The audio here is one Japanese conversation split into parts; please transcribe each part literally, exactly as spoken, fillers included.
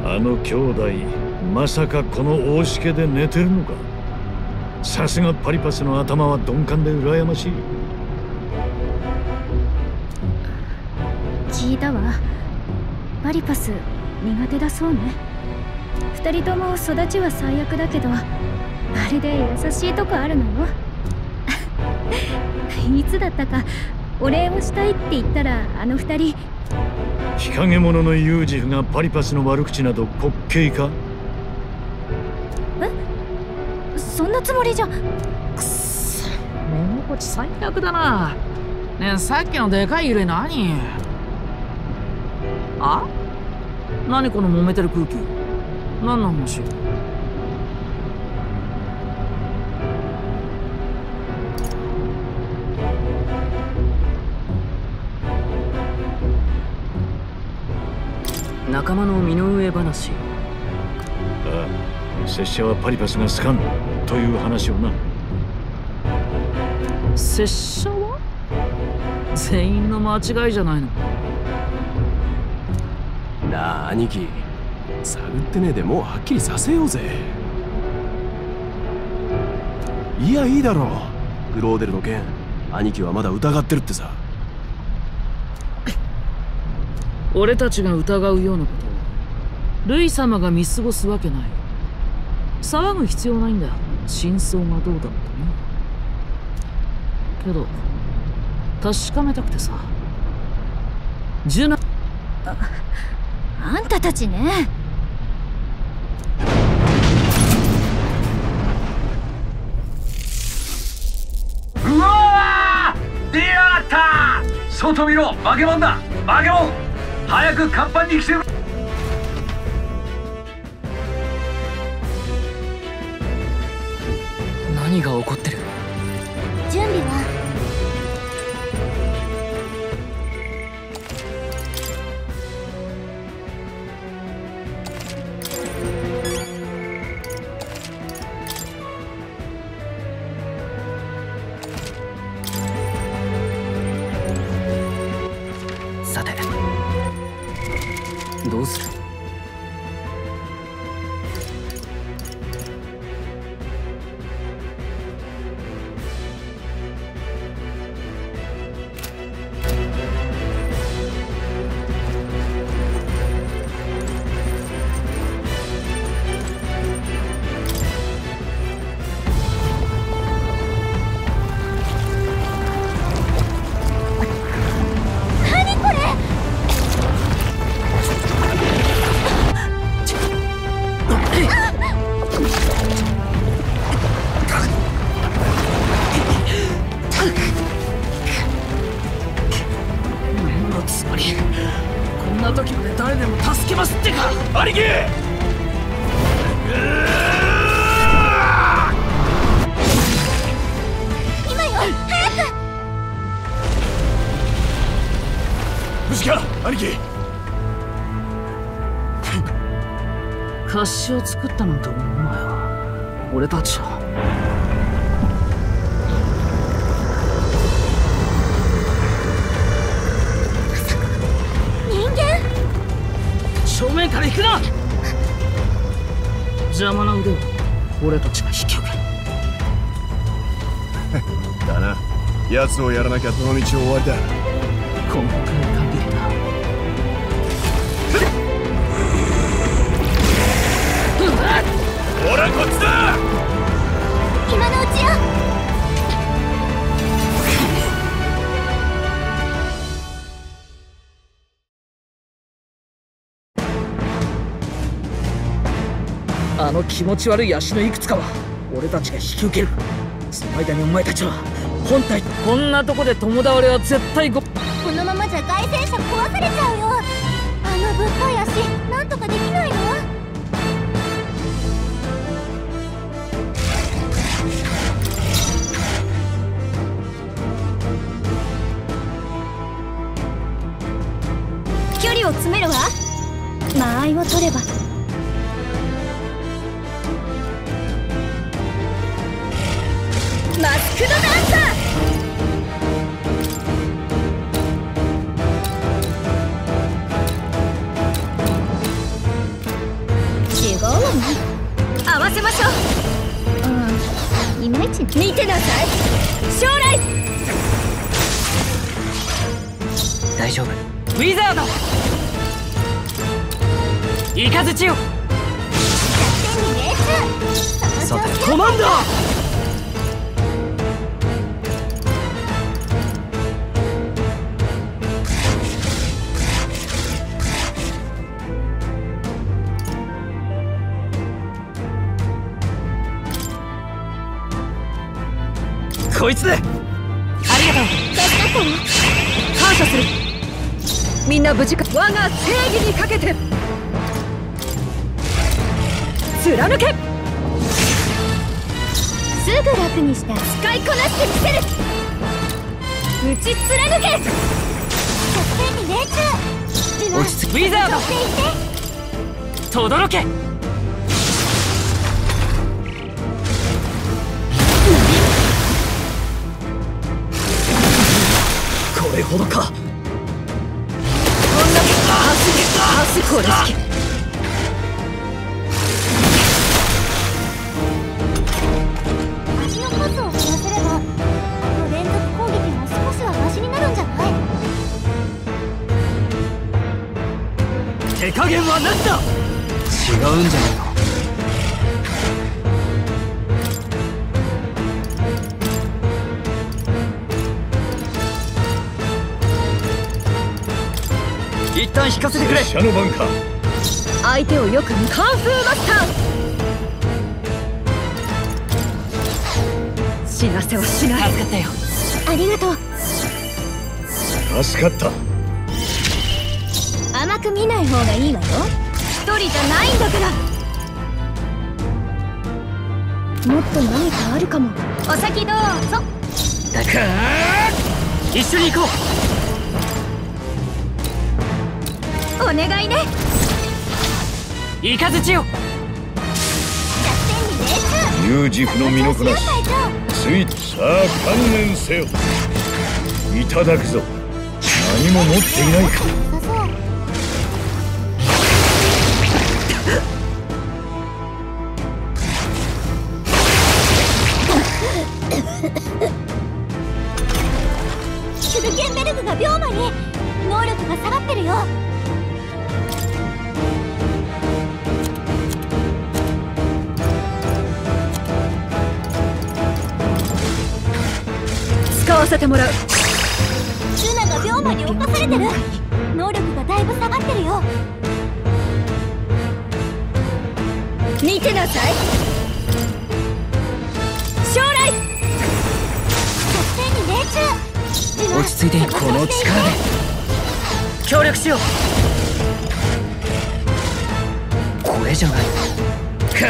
あの兄弟、まさかこの大しけで寝てるのか。さすがパリパスの頭は鈍感で羨ましい。 聞いたわ。パリパス苦手だそうね。二人とも育ちは最悪だけど、まるで優しいとこあるのよ。いつだったかお礼をしたいって言ったら、あの二人。 日陰者のユージフがパリパスの悪口など滑稽か。 え、そんなつもりじゃ。くっそ、目心地最悪だな。ねえ、さっきのでかい揺れ何？あ？何この揉めてる空気。何の話？ 仲間の身の上話。 ああ、拙者はパリパスが好かんという話をな。 拙者は全員の間違いじゃないの。 なあ兄貴、探ってねえでもうはっきりさせようぜ。いや、いいだろう。グローデルの件、兄貴はまだ疑ってるってさ。 俺たちが疑うようなことをルイ様が見過ごすわけない。騒ぐ必要ないんだ。真相がどうだってね。けど確かめたくてさ。ジュナ。 あ、あんたたちね。 うわー！出やがった！外見ろ！化け物だ！化け物！早く甲板に来てくれ！ 何が起こってる？ 準備は？ さて、どうする？ 雑誌を作ったなんて思うなよ。俺たちは人間？ 正面から行くな！邪魔な腕を俺たちが引き受ける。 だな。奴をやらなきゃどの道終わりだ。 今回限りだ。 ほらこっちだ！ 今のうちよ。 あの気持ち悪い足のいくつかは俺たちが引き受ける。その間にお前たちは本体。こんなとこで共倒れは絶対ご。 このままじゃ外旋車壊されちゃうよ。あのぶっとい足、なんとかできないの？距離を詰めるわ。間合いを取れば。マスクドダンサー！ いまいち見てなさい。将来大丈夫。 ウィザードイカズチよ。 そうだ。 コマンドこいつで。ありがとう。 助かったわ。 感謝する。みんな無事か。我が正義にかけて貫け。 すぐ楽にした。使いこなしてみせる。打ち貫け。作戦に命中。 落ち着き。ウィザードとどろけ。これほどか。こんなあすあすこれ好き。 足の数を減らせれば連続攻撃も少しはマシになるんじゃない？ 手加減はなしだ。 違うんじゃないの。 一旦引かせてくれ。 拙者の番か。 相手をよく見。カンフーマスター。死なせはしない。助かったよ。 ありがとう。 助かった。 甘く見ない方がいいわよ。一人じゃないんだから。もっと何かあるかも。お先どうぞ。 だから一緒に行こう。 お願いね。 イカズチよ。 ユージフの身のこなし。ついさあ観念せよ。いただくぞ。何も持っていないか。 シュルケンベルグが病魔に能力が下がってるよ。 使わせてもらう。 ルナが病魔に侵されてる。能力がだいぶ下がってるよ。見てなさい。将来作戦に命中。 落ち着いて。この力で協力しよう。 これじゃない。 か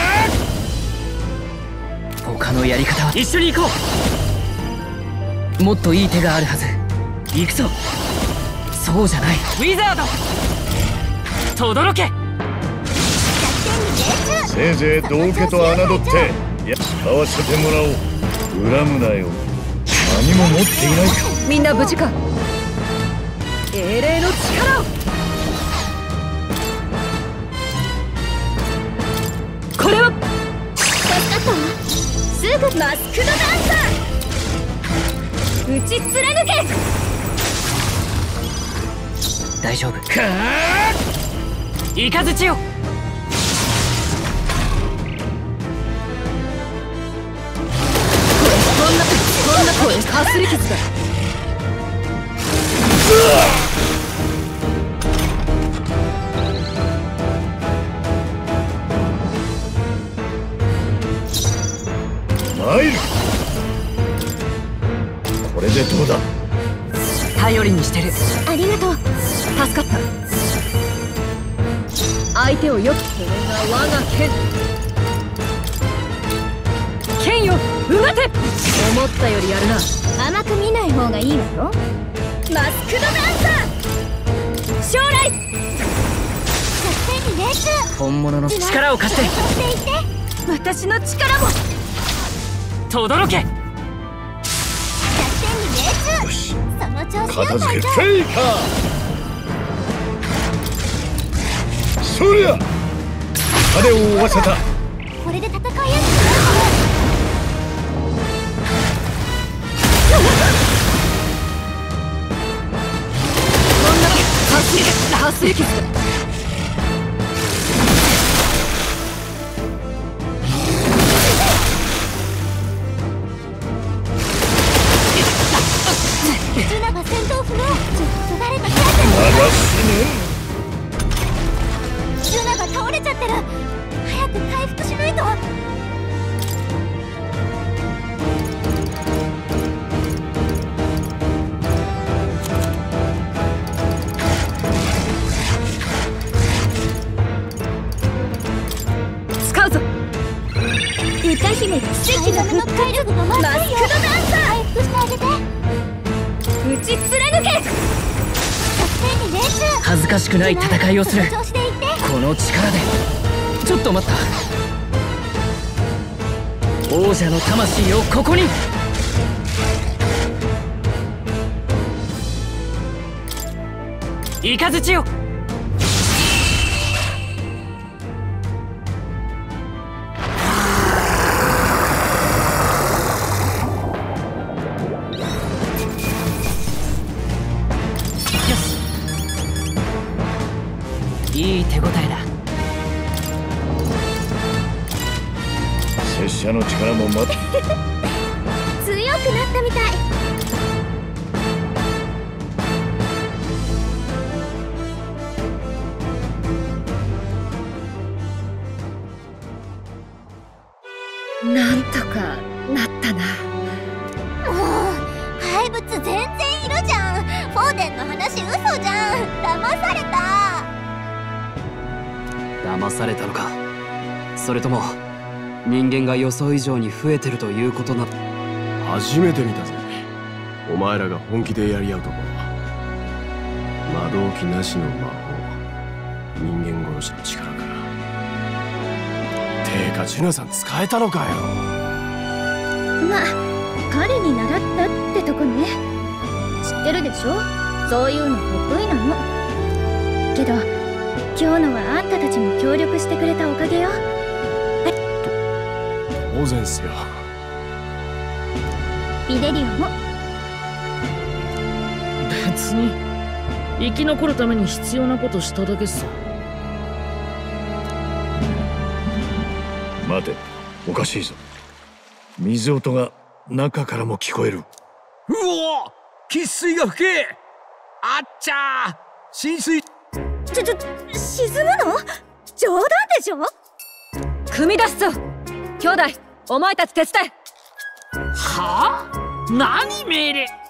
あ他のやり方は。一緒に行こう。もっといい手があるはず。行くぞ。そうじゃない。ウィザードとどろけ。 せいぜい道家と侮ってや使わせてもらおう。恨むなよ。何も持っていないか。 みんな無事か。英霊の力を。これは助かったわ。すぐマスクドダンサー。打ち貫け。 大丈夫。 かあイカズチよ。こんなこんな声かすり傷だ。 マイル。これでどうだ。 頼りにしてる。 ありがとう。 助かった。相手をよく。これが我が剣。剣ようがて。思ったよりやるな。 甘く見ない方がいいわよ。マスクドダンサー。将来作戦に命中。 本物の力を貸して。 していて。私の力も。 とどろけ。 作戦に命中。 よし、 その調子片よ隊長。 付けフェイカー。そりゃ彼を追わせた。 これで戦いやすくなる。 多数決だ。 ジュナが戦闘不能。ずっと誰か手当てまだ死ジュナが倒れちゃってる。早く回復しないと。 使うぞ。 歌姫が奇跡のの体力がマスクドダンサー。回復してあげて。打ち貫け。 恥ずかしくない戦いをする。この力で。ちょっと待った。王者の魂をここに。イカズチよ。いい手応えだ。 拙者の力もまた強くなったみたい。 なんとかなったな。 もう怪物全然いるじゃん。フォーデンの話嘘じゃん。騙された。 騙されたのか。それとも人間が予想以上に増えてるということな。 初めて見たぜ、お前らが本気でやり合うとこ。魔導機なしの魔法、人間殺しの力か。てかジュナさん使えたのかよ。 まあ彼に習ったってとこね。知ってるでしょ、そういうの得意なの。けど今日のはあんたたちも協力してくれたおかげよ。 当然っすよ。 ビデリオも。 別に生き残るために必要なことしただけさ。 待て、おかしいぞ。水音が中からも聞こえる。 うお、喫水が吹け。あっちゃー、浸水。 ちょちょ沈むの？冗談でしょ？ 組み出すぞ。兄弟、お前たち手伝え。 はあ？何命令？